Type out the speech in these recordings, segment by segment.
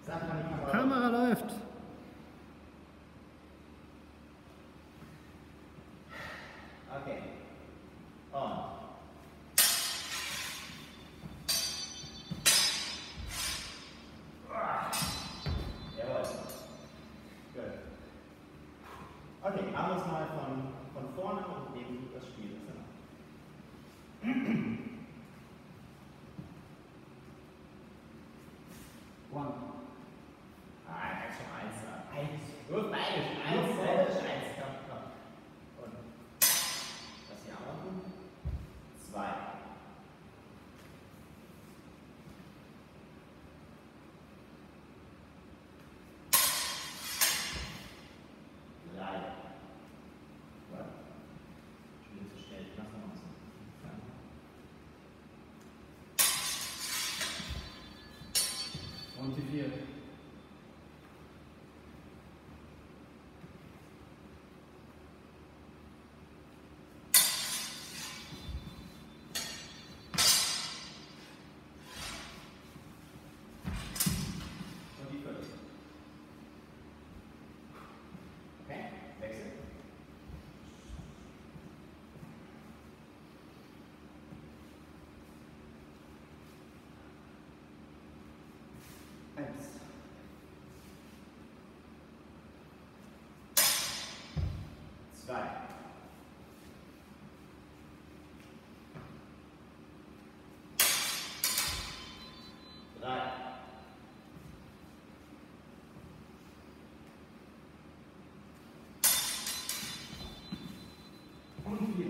Kamera läuft. Okay. On. Jawohl. Gut. Okay, alles mal von vorne und neben das Spiel. One. Ah, ich schon eins. Eins. Nur beide. Eins. Eins. Komm. Und das hier auch machen. 2. 3. Gut. Ich bin zu schnell. Ich mach's nochmal so. Und die 4. Und die 5. Okay, wechseln. Eins. 2. 3. 4.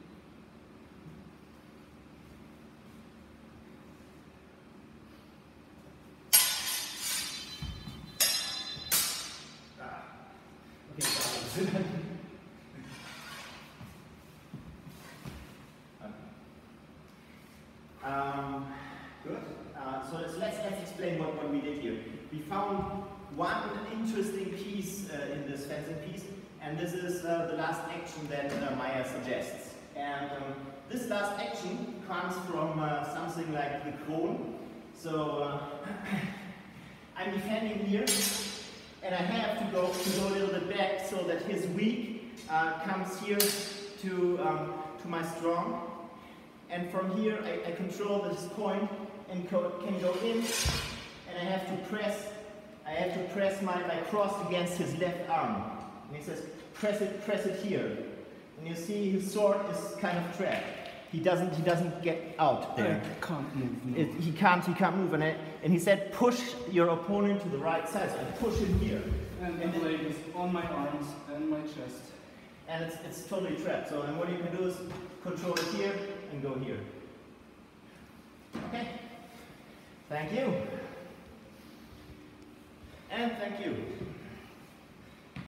Okay, good. So let's explain what we did here. We found one interesting piece in this fencing piece, and this is the last action that Mair suggests. And this last action comes from something like the Krone. So I'm defending here, and I have to go a little bit back so that his weak comes here to my strong. And from here I control this point and can go in, and I have to press my cross against his left arm. And he says, press it here. And you see his sword is kind of trapped. He doesn't get out there. I can't move. No. He can't move, and he said, push your opponent to the right side. So I push him here. And the blade is on my arms and my chest. And it's totally trapped. So and what you can do is control it here and go here. Okay. Thank you. And thank you.